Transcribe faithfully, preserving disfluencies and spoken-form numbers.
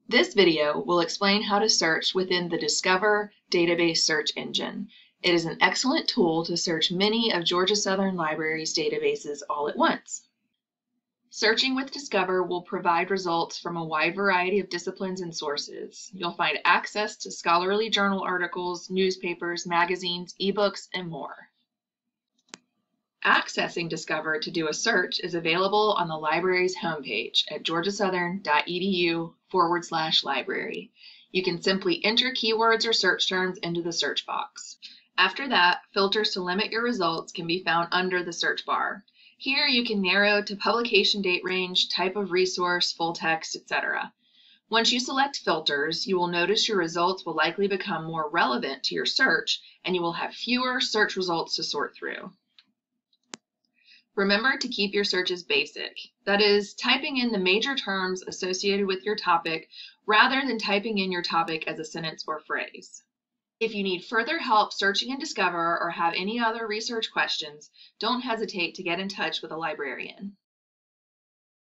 This video will explain how to search within the Discover database search engine. It is an excellent tool to search many of Georgia Southern Library's databases all at once. Searching with Discover will provide results from a wide variety of disciplines and sources. You'll find access to scholarly journal articles, newspapers, magazines, ebooks, and more. Accessing Discover to do a search is available on the library's homepage at georgiasouthern.edu forward slash library. You can simply enter keywords or search terms into the search box. After that, filters to limit your results can be found under the search bar. Here you can narrow to publication date range, type of resource, full text, et cetera. Once you select filters, you will notice your results will likely become more relevant to your search, and you will have fewer search results to sort through. Remember to keep your searches basic. That is, typing in the major terms associated with your topic rather than typing in your topic as a sentence or phrase. If you need further help searching in Discover or have any other research questions, don't hesitate to get in touch with a librarian.